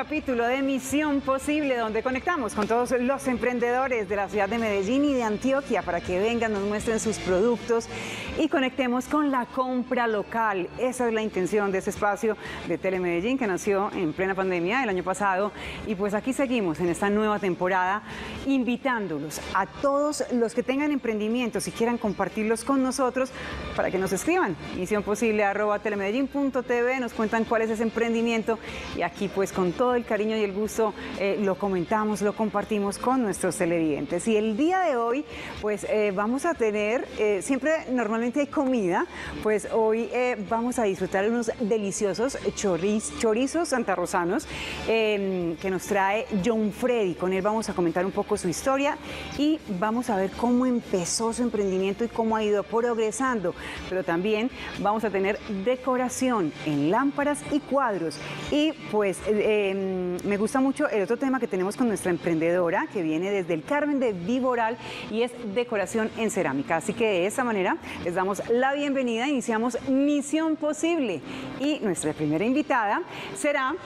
capítulo de Misión Posible, donde conectamos con todos los emprendedores de la ciudad de Medellín y de Antioquia para que vengan, nos muestren sus productos y conectemos con la compra local. Esa es la intención de este espacio de Telemedellín que nació en plena pandemia el año pasado. Y pues aquí seguimos en esta nueva temporada invitándolos a todos los que tengan emprendimientos y quieran compartirlos con nosotros para que nos escriban. misionposible@telemedellin.tv, nos cuentan cuál es ese emprendimiento y aquí pues con todo el cariño y el gusto lo comentamos, lo compartimos con nuestros televidentes. Y el día de hoy pues vamos a tener, siempre normalmente hay comida, pues hoy vamos a disfrutar unos deliciosos chorizos santarrosanos que nos trae John Freddy. Con él vamos a comentar un poco su historia y vamos a ver cómo empezó su emprendimiento y cómo ha ido progresando. Pero también vamos a tener decoración en lámparas y cuadros. Y pues me gusta mucho el otro tema que tenemos con nuestra emprendedora que viene desde el Carmen de Viboral y es decoración en cerámica. Así que de esta manera les damos la bienvenida, iniciamos Misión Posible y nuestra primera invitada será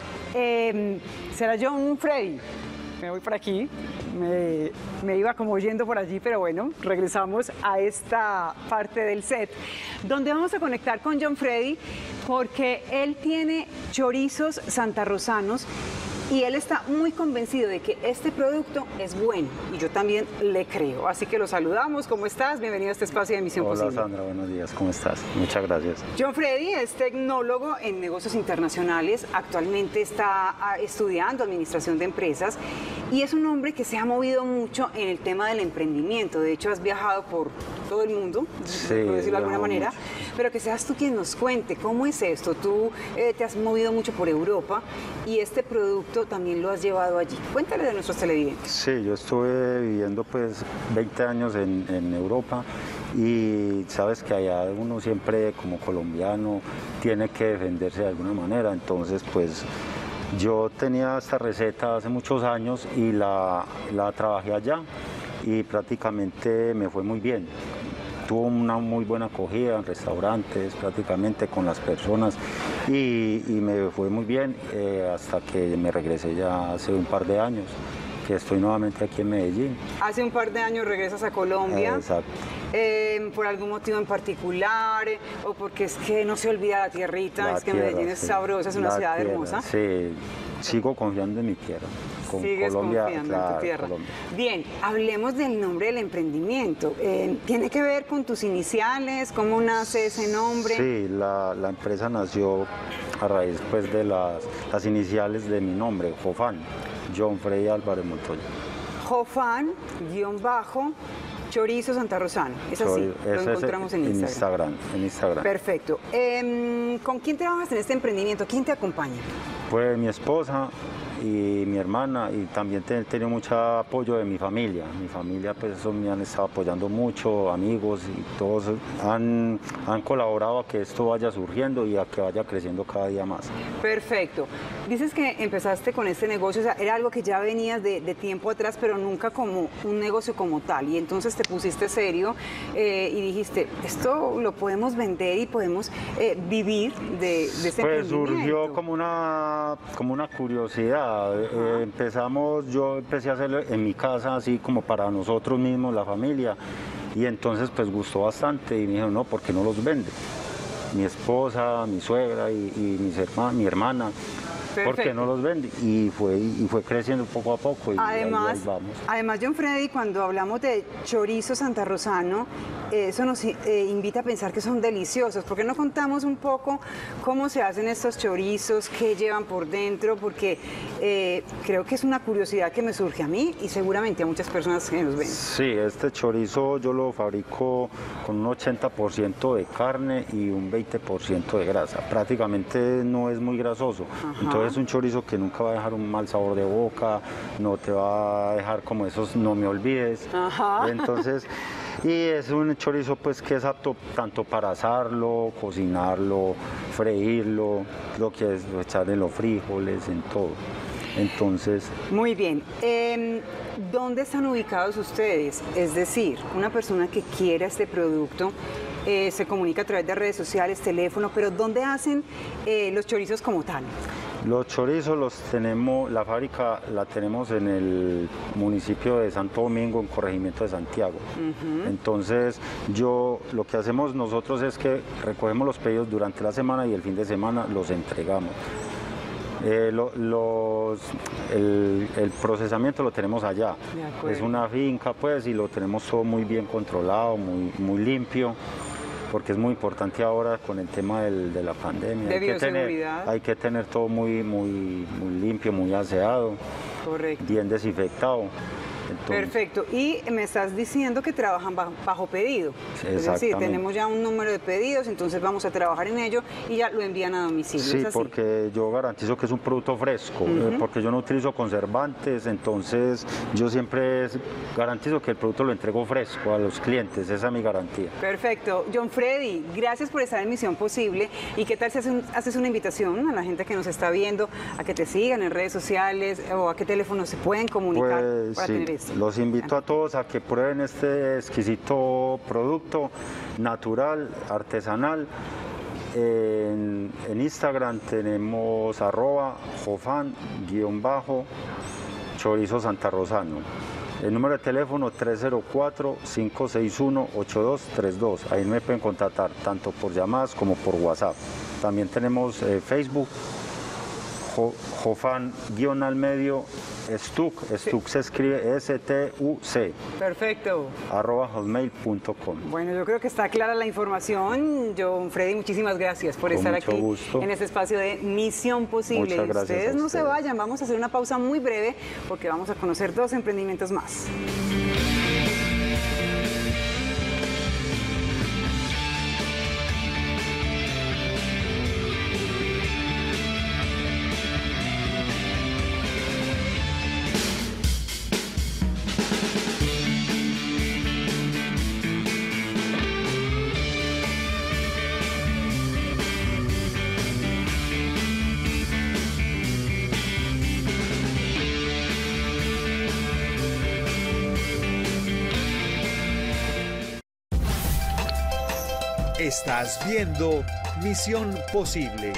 John Freddy. Me voy por aquí, me iba como yendo por allí, pero bueno, regresamos a esta parte del set, donde vamos a conectar con John Freddy, porque él tiene chorizos santarrosanos y él está muy convencido de que este producto es bueno y yo también le creo. Así que lo saludamos. ¿Cómo estás? Bienvenido a este espacio de Misión Posible. Hola Sandra, buenos días. ¿Cómo estás? Muchas gracias. John Freddy es tecnólogo en negocios internacionales. Actualmente está estudiando administración de empresas y es un hombre que se ha movido mucho en el tema del emprendimiento. De hecho, has viajado por todo el mundo, sí, por decirlo de alguna manera. Mucho. Pero que seas tú quien nos cuente cómo es esto. Tú te has movido mucho por Europa y este producto también lo has llevado allí. Cuéntale de nuestros televidentes. Sí, yo estuve viviendo pues 20 años en Europa y sabes que allá uno siempre como colombiano tiene que defenderse de alguna manera. Entonces pues yo tenía esta receta hace muchos años y la trabajé allá y prácticamente me fue muy bien. Tuvo una muy buena acogida en restaurantes, prácticamente con las personas y me fue muy bien hasta que me regresé ya hace un par de años, que estoy nuevamente aquí en Medellín. Hace un par de años regresas a Colombia. Exacto. ¿Por algún motivo en particular o porque es que no se olvida la tierrita? Es que Medellín es sabrosa, es una ciudad hermosa. Sí, sigo confiando en mi tierra. Con Sigues Colombia, confiando claro, en tu tierra. Colombia. Bien, hablemos del nombre del emprendimiento. ¿Tiene que ver con tus iniciales? ¿Cómo nace ese nombre? Sí, la empresa nació a raíz pues, de las iniciales de mi nombre, Jofán, John Freddy Álvarez Montoya. Jofán, Chorizo Santarrosano. Es así, lo encontramos en Instagram. En Instagram. Perfecto. ¿Con quién trabajas en este emprendimiento? ¿Quién te acompaña? Pues mi esposa y mi hermana, y también he tenido mucho apoyo de mi familia. Mi familia pues eso me han estado apoyando mucho, amigos y todos han colaborado a que esto vaya surgiendo y a que vaya creciendo cada día más. Perfecto. Dices que empezaste con este negocio, o sea, era algo que ya venías de tiempo atrás, pero nunca como un negocio como tal. Y entonces te pusiste serio y dijiste, esto lo podemos vender y podemos vivir de este emprendimiento. Pues surgió como una curiosidad. Yo empecé a hacerlo en mi casa, así como para nosotros mismos, la familia, y entonces pues gustó bastante y me dijeron, no, ¿por qué no los vende? Mi esposa, mi suegra y mi hermana. Perfecto. ¿Por qué no los vende? Y fue creciendo poco a poco y además, ahí vamos. Además, John Freddy, cuando hablamos de chorizo santarrosano, eso nos invita a pensar que son deliciosos. ¿Por qué no contamos un poco cómo se hacen estos chorizos, qué llevan por dentro? Porque creo que es una curiosidad que me surge a mí y seguramente a muchas personas que nos ven. Sí, este chorizo yo lo fabrico con un 80% de carne y un 20% de grasa. Prácticamente no es muy grasoso. Ajá. Entonces es un chorizo que nunca va a dejar un mal sabor de boca, no te va a dejar como esos no me olvides. Ajá. Entonces, y es un chorizo pues que es apto tanto para asarlo, cocinarlo, freírlo, lo que es echar en los frijoles, en todo. Entonces... Muy bien. ¿Dónde están ubicados ustedes? Es decir, una persona que quiera este producto se comunica a través de redes sociales, teléfono, pero ¿dónde hacen los chorizos como tal? Los chorizos los tenemos, la fábrica la tenemos en el municipio de Santo Domingo, en corregimiento de Santiago. Entonces, lo que hacemos nosotros es que recogemos los pedidos durante la semana y el fin de semana los entregamos. El procesamiento lo tenemos allá. Es una finca, pues, y lo tenemos todo muy bien controlado, muy limpio, porque es muy importante ahora con el tema de la pandemia. Hay que tener todo muy limpio, muy aseado, bien desinfectado. Entonces, perfecto. Y me estás diciendo que trabajan bajo pedido. Es decir, tenemos ya un número de pedidos, entonces vamos a trabajar en ello y ya lo envían a domicilio. Sí, porque yo garantizo que es un producto fresco, porque yo no utilizo conservantes, entonces yo siempre garantizo que el producto lo entrego fresco a los clientes, esa es mi garantía. Perfecto. John Freddy, gracias por estar en Misión Posible. ¿Y qué tal si haces una invitación a la gente que nos está viendo a que te sigan en redes sociales o a qué teléfono se pueden comunicar para tener esto? Los invito a todos a que prueben este exquisito producto natural, artesanal. En Instagram tenemos @jofan_chorizo santarrosano. El número de teléfono 304-561-8232. Ahí me pueden contactar tanto por llamadas como por WhatsApp. También tenemos Facebook, Jofan_al_medio Stuc se escribe S-T-U-C. Perfecto. @hotmail.com. Bueno, yo creo que está clara la información. John Freddy, muchísimas gracias por estar aquí en este espacio de Misión Posible. Muchas gracias. Ustedes no se vayan, vamos a hacer una pausa muy breve porque vamos a conocer 2 emprendimientos más. Estás viendo Misión Posible.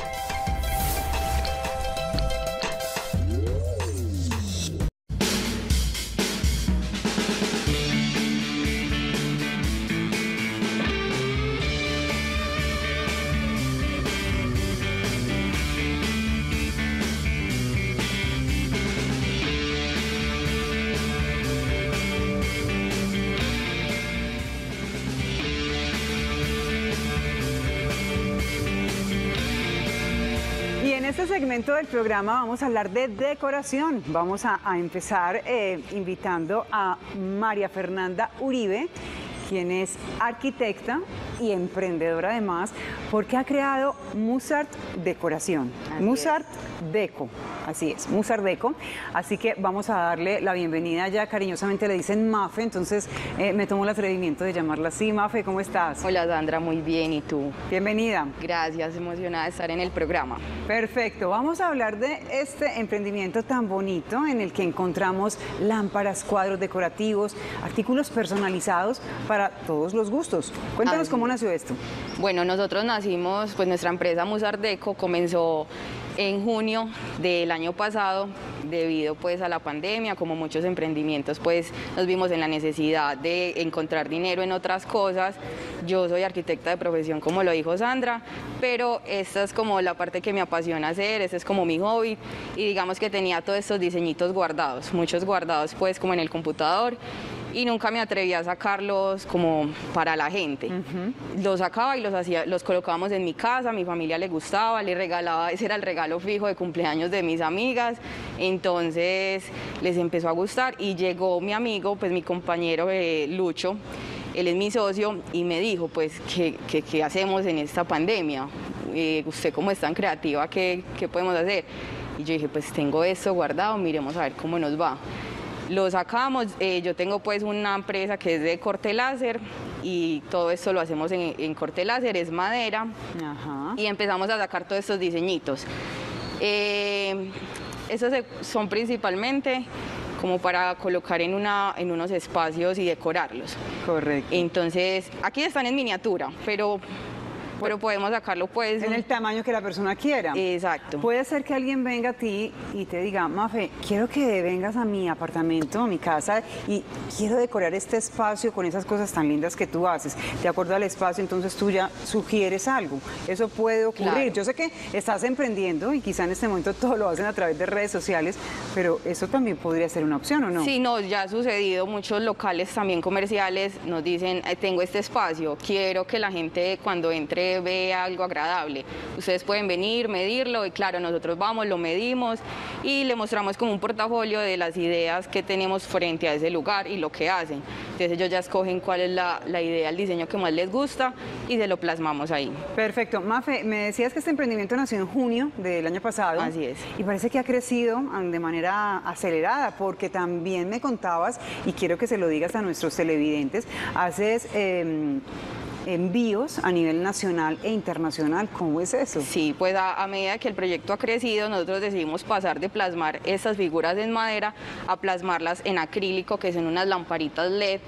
En este segmento del programa vamos a hablar de decoración. Vamos a empezar invitando a María Fernanda Uribe, quien es arquitecta y emprendedora además, porque ha creado Musart Decoración. Musart Deco, así es, Musart Deco. Así que vamos a darle la bienvenida, ya cariñosamente le dicen Mafe, entonces me tomo el atrevimiento de llamarla así. Mafe, ¿cómo estás? Hola Sandra, muy bien, ¿y tú? Bienvenida. Gracias, emocionada de estar en el programa. Perfecto, vamos a hablar de este emprendimiento tan bonito en el que encontramos lámparas, cuadros decorativos, artículos personalizados para todos los gustos. Cuéntanos cómo nació esto. Bueno, nosotros nacimos, pues nuestra empresa Musart Deco comenzó en junio del año pasado, debido pues a la pandemia. Como muchos emprendimientos, pues nos vimos en la necesidad de encontrar dinero en otras cosas. Yo soy arquitecta de profesión, como lo dijo Sandra, pero esta es como la parte que me apasiona hacer, este es como mi hobby, y digamos que tenía todos estos diseñitos guardados, muchos guardados pues como en el computador, y nunca me atreví a sacarlos como para la gente. Los sacaba y los colocábamos en mi casa, a mi familia le gustaba, le regalaba, ese era el regalo fijo de cumpleaños de mis amigas, entonces les empezó a gustar y llegó mi amigo, pues mi compañero Lucho, él es mi socio, y me dijo, pues, ¿qué hacemos en esta pandemia? Usted como es tan creativa, ¿qué podemos hacer? Y yo dije, pues tengo esto guardado, miremos a ver cómo nos va. Lo sacamos, yo tengo pues una empresa que es de corte láser y todo esto lo hacemos en corte láser, es madera. Ajá. Y empezamos a sacar todos estos diseñitos. Esos son principalmente como para colocar en unos espacios y decorarlos. Correcto. Entonces, aquí están en miniatura, pero pero podemos sacarlo pues en el tamaño que la persona quiera. Exacto. Puede ser que alguien venga a ti y te diga, Mafe, quiero que vengas a mi apartamento, a mi casa, y quiero decorar este espacio con esas cosas tan lindas que tú haces. De acuerdo al espacio, entonces tú ya sugieres algo. Eso puede ocurrir. Claro. Yo sé que estás emprendiendo y quizá en este momento todo lo hacen a través de redes sociales, pero eso también podría ser una opción, ¿o no? Sí, no, ya ha sucedido. Muchos locales también comerciales nos dicen, tengo este espacio, quiero que la gente cuando entre vea algo agradable. Ustedes pueden venir, medirlo, y claro, nosotros vamos, lo medimos y le mostramos como un portafolio de las ideas que tenemos frente a ese lugar y lo que hacen. Entonces ellos ya escogen cuál es la idea, el diseño que más les gusta y se lo plasmamos ahí. Perfecto. Mafe, me decías que este emprendimiento nació en junio del año pasado. Así es. Y parece que ha crecido de manera acelerada, porque también me contabas, y quiero que se lo digas a nuestros televidentes, haces envíos a nivel nacional e internacional. ¿Cómo es eso? Sí, pues a medida que el proyecto ha crecido, nosotros decidimos pasar de plasmar estas figuras en madera a plasmarlas en acrílico, que son unas lamparitas LED.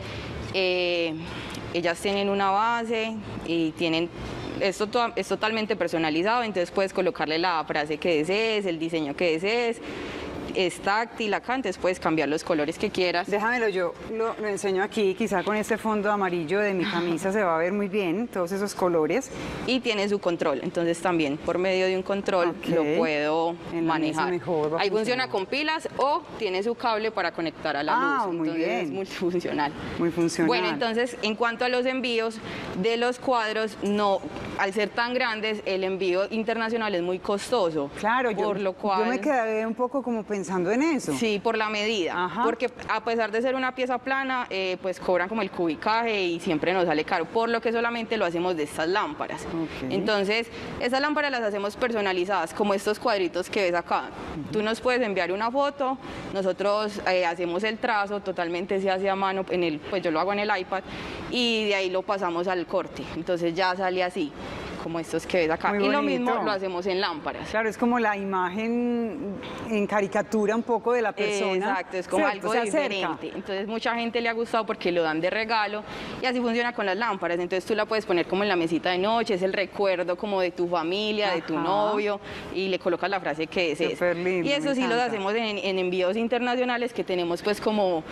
Ellas tienen una base y tienen... Esto es totalmente personalizado, entonces puedes colocarle la frase que desees, el diseño que desees. Es táctil acá, entonces puedes cambiar los colores que quieras. Déjamelo, yo lo enseño aquí, quizá con este fondo amarillo de mi camisa se va a ver muy bien, todos esos colores. Y tiene su control, entonces también por medio de un control lo puedo manejar. Mejor, ahí funciona con pilas o tiene su cable para conectar a la luz, muy entonces bien. es multifuncional. Muy funcional. Bueno, entonces en cuanto a los envíos de los cuadros, no, al ser tan grandes, el envío internacional es muy costoso. Claro, por lo cual, yo me quedé un poco como pensando en eso. Sí, por la medida. Ajá. Porque a pesar de ser una pieza plana, pues cobran como el cubicaje y siempre nos sale caro, por lo que solamente lo hacemos de estas lámparas. Okay. Entonces, estas lámparas las hacemos personalizadas, como estos cuadritos que ves acá. Tú nos puedes enviar una foto, nosotros hacemos el trazo, totalmente se hace a mano, pues yo lo hago en el iPad, y de ahí lo pasamos al corte. Entonces ya sale así, como estos que ves acá. Muy y lo bonito. mismo lo hacemos en lámparas. Claro, es como la imagen en caricatura un poco de la persona. Exacto, es como ¿cierto? algo Se acerca. diferente. Entonces mucha gente le ha gustado porque lo dan de regalo y así funciona con las lámparas. Entonces tú la puedes poner como en la mesita de noche, es el recuerdo como de tu familia, de tu novio, y le colocas la frase que desees. Súper lindo, Y eso me sí lo encanta. hacemos en envíos internacionales, que tenemos pues como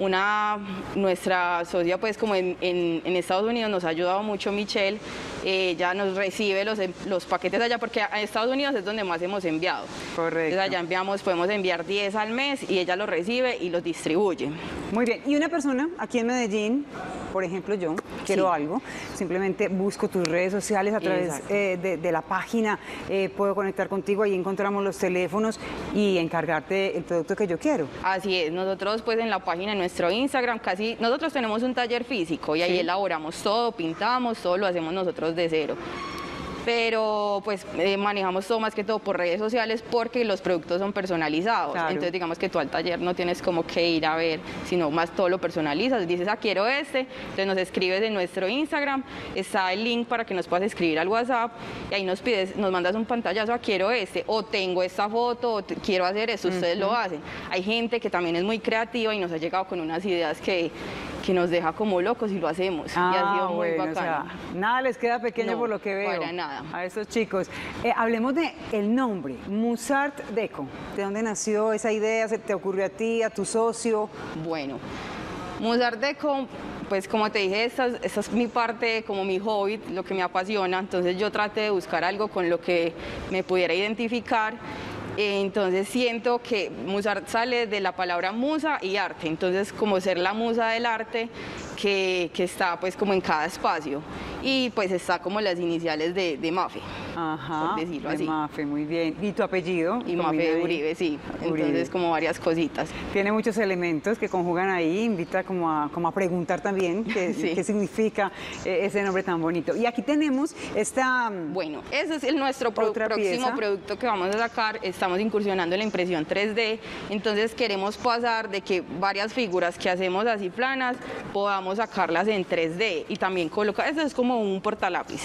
nuestra socia pues como en Estados Unidos nos ha ayudado mucho Michelle. Ella nos recibe los paquetes allá, porque a Estados Unidos es donde más hemos enviado. Correcto. Entonces allá podemos enviar 10 al mes y ella los recibe y los distribuye. Muy bien. Y una persona aquí en Medellín, por ejemplo yo, quiero algo, simplemente busco tus redes sociales a través de la página, puedo conectar contigo, ahí encontramos los teléfonos y encargarte el producto que yo quiero. Así es, nosotros pues en la página, en nuestro Instagram, nosotros tenemos un taller físico y ahí elaboramos todo, pintamos, todo lo hacemos nosotros de cero. Pero pues manejamos todo más que todo por redes sociales porque los productos son personalizados. Claro. Entonces digamos que tú al taller no tienes como que ir a ver, sino más todo lo personalizas. Dices, quiero entonces nos escribes en nuestro Instagram, está el link para que nos puedas escribir al WhatsApp y ahí nos mandas un pantallazo, quiero o tengo esta foto, o quiero hacer esto, ustedes lo hacen. Hay gente que también es muy creativa y nos ha llegado con unas ideas que nos deja como locos y lo hacemos. Y ha sido muy bacano. O sea, nada les queda pequeño No, por lo que veo. para nada. A estos chicos. Hablemos de el nombre, Musart Deco. ¿De dónde nació esa idea? ¿Se te ocurrió a ti, a tu socio? Bueno, Musart Deco, pues como te dije, esta es mi parte, como mi hobby, lo que me apasiona. Entonces yo traté de buscar algo con lo que me pudiera identificar. Entonces siento que Musart sale de la palabra musa y arte, entonces como ser la musa del arte que está pues como en cada espacio y pues está como las iniciales de Mafe, Ajá, por decirlo de así. Mafe, muy bien. ¿Y tu apellido? Y Mafe Uribe, sí, Uribe. entonces como varias cositas. Tiene muchos elementos que conjugan ahí, invita como a preguntar también qué, Sí. qué significa ese nombre tan bonito. Y aquí tenemos esta... Bueno, ese es nuestro Otra próximo pieza. producto que vamos a sacar. Estamos incursionando en la impresión 3D, entonces queremos pasar de que varias figuras que hacemos así planas podamos sacarlas en 3D y también colocar, eso es como un portalápiz,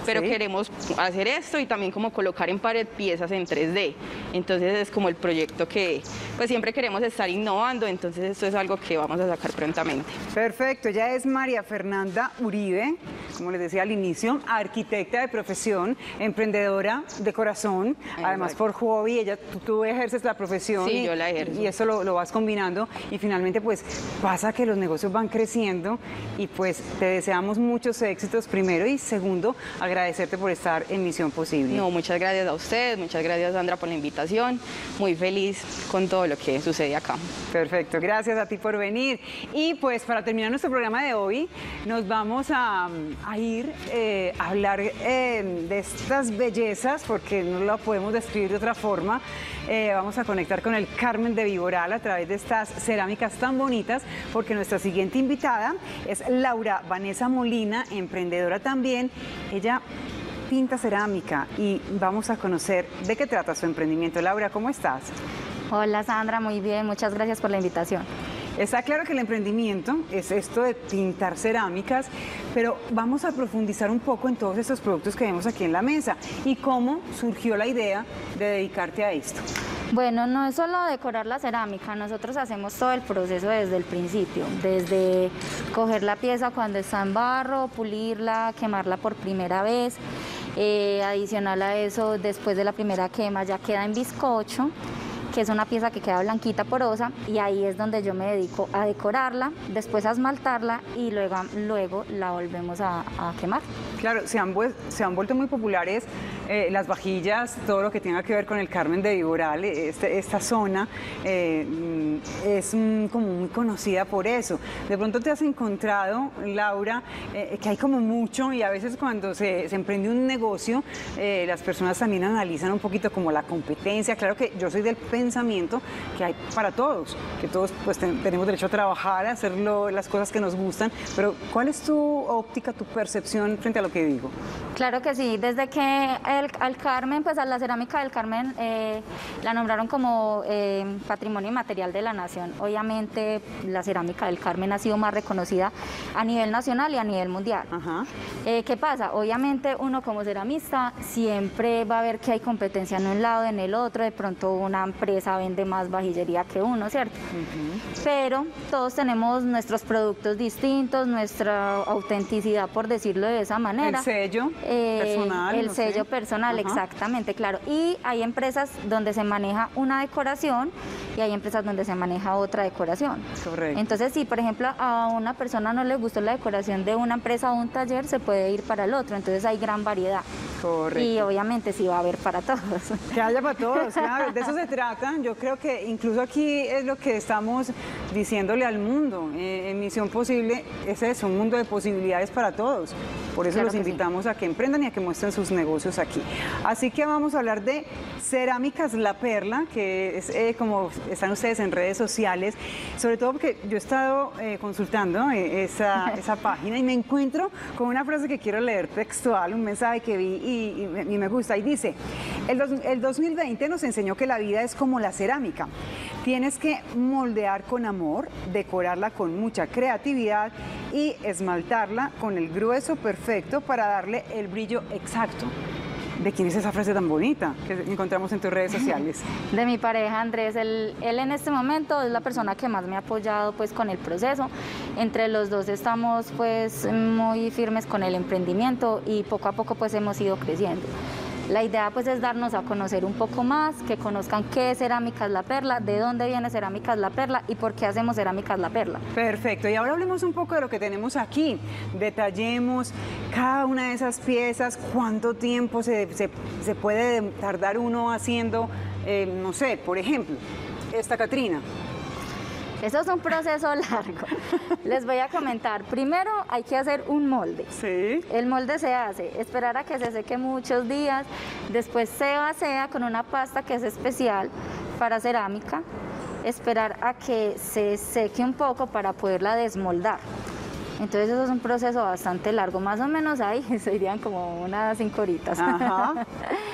pero Sí. queremos hacer esto y también como colocar en pared piezas en 3D. Entonces es como el proyecto que pues siempre queremos estar innovando, entonces esto es algo que vamos a sacar prontamente. Perfecto, ella es María Fernanda Uribe, como les decía al inicio, arquitecta de profesión, emprendedora de corazón, además Exacto. por hobby, tú ejerces la profesión Sí, yo la ejerzo. y eso lo vas combinando y finalmente pues pasa que los negocios van creciendo y pues te deseamos muchos éxitos primero y segundo, agradecerte por estar en Misión Posible. No, muchas gracias a ustedes, muchas gracias Sandra por la invitación, muy feliz con todo lo que sucede acá. Perfecto, gracias a ti por venir. Y pues para terminar nuestro programa de hoy, nos vamos a ir a hablar de estas bellezas, porque no la podemos describir de otra forma. Vamos a conectar con el Carmen de Viboral a través de estas cerámicas tan bonitas, porque nuestra siguiente invitada es Laura Vanessa Molina, emprendedora también. Ella pinta cerámica y vamos a conocer de qué trata su emprendimiento. Laura, ¿cómo estás? Hola Sandra, muy bien, muchas gracias por la invitación. Está claro que el emprendimiento es esto de pintar cerámicas, pero vamos a profundizar un poco en todos estos productos que vemos aquí en la mesa y cómo surgió la idea de dedicarte a esto. Bueno, no es solo decorar la cerámica, nosotros hacemos todo el proceso desde el principio, desde coger la pieza cuando está en barro, pulirla, quemarla por primera vez, adicional a eso, después de la primera quema ya queda en bizcocho, que es una pieza que queda blanquita, porosa, y ahí es donde yo me dedico a decorarla, después a esmaltarla y luego la volvemos a quemar. Claro, se han vuelto muy populares las vajillas, todo lo que tenga que ver con el Carmen de Viboral, esta zona es como muy conocida por eso. De pronto te has encontrado, Laura, que hay como mucho y a veces cuando se emprende un negocio, las personas también analizan un poquito como la competencia. Claro que yo soy del pensamiento que hay para todos, que todos pues tenemos derecho a trabajar, a hacer las cosas que nos gustan, pero ¿cuál es tu óptica, tu percepción frente a lo que digo? Claro que sí, desde que al Carmen, pues a la cerámica del Carmen la nombraron como Patrimonio Inmaterial de la Nación. Obviamente la cerámica del Carmen ha sido más reconocida a nivel nacional y a nivel mundial. Ajá. ¿Qué pasa? Obviamente uno como ceramista siempre va a ver que hay competencia en un lado, en el otro, de pronto una empresa vende más vajillería que uno, ¿cierto? Pero todos tenemos nuestros productos distintos, nuestra autenticidad, por decirlo de esa manera. El sello personal. El no sello sé. personal, Ajá. exactamente, claro. Y hay empresas donde se maneja una decoración y hay empresas donde se maneja otra decoración. Correcto. Entonces, si por ejemplo a una persona no le gustó la decoración de una empresa o un taller, se puede ir para el otro. Entonces hay gran variedad. Correcto. Y obviamente sí va a haber para todos. Que haya para todos, claro, de eso se trata. Yo creo que incluso aquí es lo que estamos diciéndole al mundo. En Misión Posible es eso, un mundo de posibilidades para todos. Por eso Claro los que sí. invitamos a que emprendan y a que muestren sus negocios aquí. Así que vamos a hablar de Cerámicas La Perla, que es como están ustedes en redes sociales, sobre todo porque yo he estado consultando esa página y me encuentro con una frase que quiero leer textual, un mensaje que vi y me gusta, y dice: el 2020 nos enseñó que la vida es como la cerámica. Tienes que moldear con amor, decorarla con mucha creatividad y esmaltarla con el grueso perfecto para darle el brillo exacto. ¿De quién es esa frase tan bonita que encontramos en tus redes sociales? De mi pareja Andrés, él en este momento es la persona que más me ha apoyado pues con el proceso. Entre los dos estamos pues muy firmes con el emprendimiento y poco a poco pues hemos ido creciendo. La idea pues es darnos a conocer un poco más, que conozcan qué es Cerámicas La Perla, de dónde viene Cerámicas La Perla y por qué hacemos Cerámicas La Perla. Perfecto, y ahora hablemos un poco de lo que tenemos aquí. Detallemos cada una de esas piezas, cuánto tiempo se puede tardar uno haciendo, no sé, por ejemplo, esta Catrina. Eso es un proceso largo. Les voy a comentar. Primero hay que hacer un molde. Sí. El molde se hace, esperar a que se seque muchos días, después se vacía con una pasta que es especial para cerámica, esperar a que se seque un poco para poderla desmoldar. Entonces eso es un proceso bastante largo, más o menos ahí serían como unas 5 horitas. Ajá.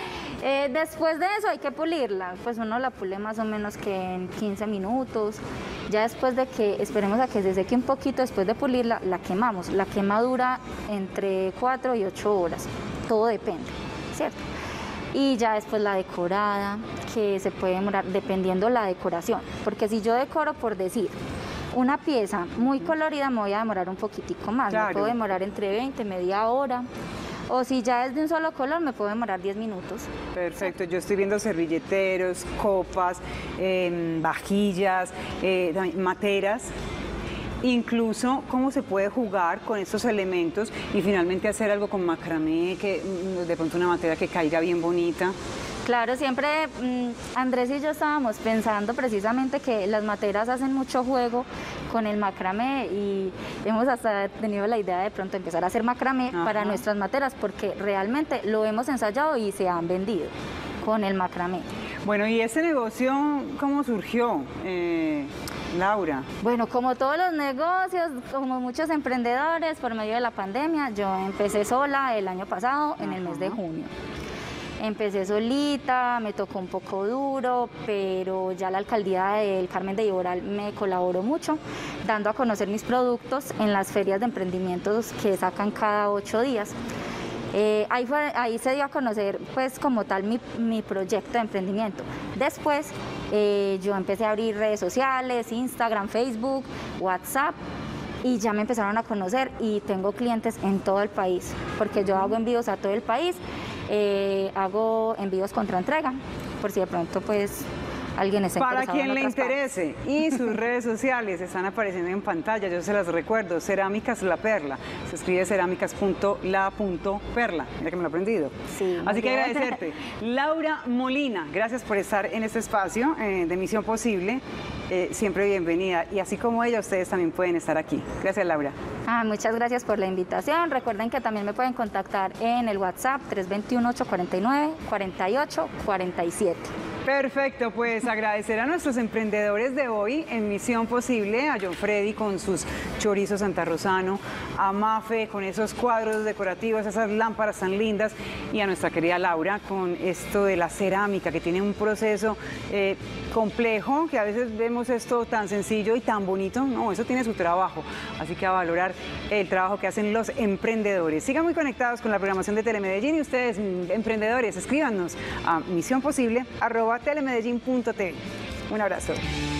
Después de eso hay que pulirla, pues uno la pule más o menos que en 15 minutos. Ya después de que esperemos a que se seque un poquito, después de pulirla, la quemamos. La quema dura entre 4 y 8 horas. todo depende, ¿cierto? Y ya después la decorada, que se puede demorar dependiendo la decoración, porque si yo decoro, por decir, una pieza muy colorida, me voy a demorar un poquitico más, me puedo demorar entre 20, media hora, o si ya es de un solo color, me puedo demorar 10 minutos. Perfecto, yo estoy viendo servilleteros, copas, vajillas, también materas. Incluso cómo se puede jugar con estos elementos y finalmente hacer algo con macramé, que de pronto una materia que caiga bien bonita. Claro, siempre Andrés y yo estábamos pensando precisamente que las materas hacen mucho juego con el macramé y hemos hasta tenido la idea de pronto empezar a hacer macramé para nuestras materas porque realmente lo hemos ensayado y se han vendido con el macramé. Bueno, ¿y este negocio cómo surgió, Laura? Bueno, como todos los negocios, como muchos emprendedores, por medio de la pandemia, yo empecé sola el año pasado, en el mes de junio. Empecé solita, me tocó un poco duro, pero ya la alcaldía del Carmen de Iboral me colaboró mucho, dando a conocer mis productos en las ferias de emprendimientos que sacan cada 8 días. Ahí se dio a conocer pues como tal mi proyecto de emprendimiento. Después yo empecé a abrir redes sociales, Instagram, Facebook, WhatsApp, y ya me empezaron a conocer y tengo clientes en todo el país, porque yo hago envíos a todo el país, hago envíos contra entrega, por si de pronto pues alguien está interesado. Para quien le interese, y sus redes sociales están apareciendo en pantalla, yo se las recuerdo, Cerámicas La Perla, se escribe cerámicas.la.perla, ya que me lo he aprendido. Sí, así que agradecerte. Laura Molina, gracias por estar en este espacio de Misión Posible, siempre bienvenida, y así como ella, ustedes también pueden estar aquí. Gracias, Laura. Muchas gracias por la invitación. Recuerden que también me pueden contactar en el WhatsApp 321-849-4847. Perfecto, pues agradecer a nuestros emprendedores de hoy en Misión Posible, a John Freddy con sus chorizos santarrosano, a Mafe con esos cuadros decorativos, esas lámparas tan lindas, y a nuestra querida Laura con esto de la cerámica, que tiene un proceso complejo, que a veces vemos esto tan sencillo y tan bonito. No, eso tiene su trabajo, así que a valorar el trabajo que hacen los emprendedores. Sigan muy conectados con la programación de Telemedellín, y ustedes, emprendedores, escríbanos a misionposible@telemedellin.tv. Un abrazo.